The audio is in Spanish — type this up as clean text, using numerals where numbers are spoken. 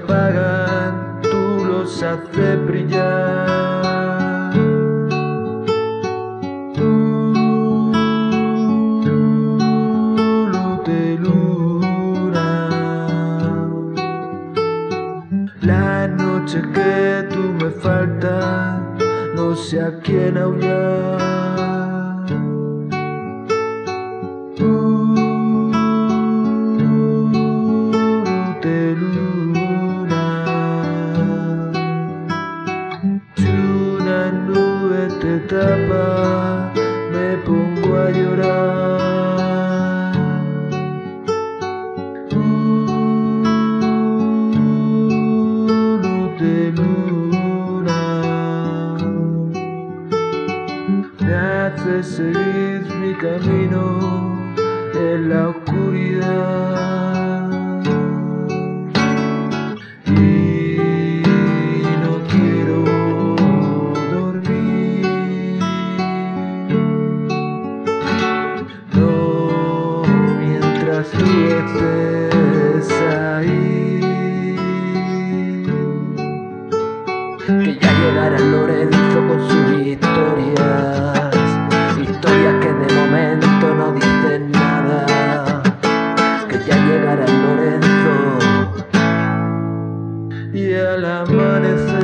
apagan, tú los haces brillar. Luz de luna, la noche que tú me faltas, no sé a quién aullar. Luz de luna, si una nube te tapa, me pongo a llorar. Luz de luna, me hace seguir mi camino en la oscuridad. Y no quiero dormir, no mientras tú estés ahí. Que ya llegará Lorenzo con sus historias, historias que de momento no dicen nada. Que ya llegará Lorenzo y al amanecer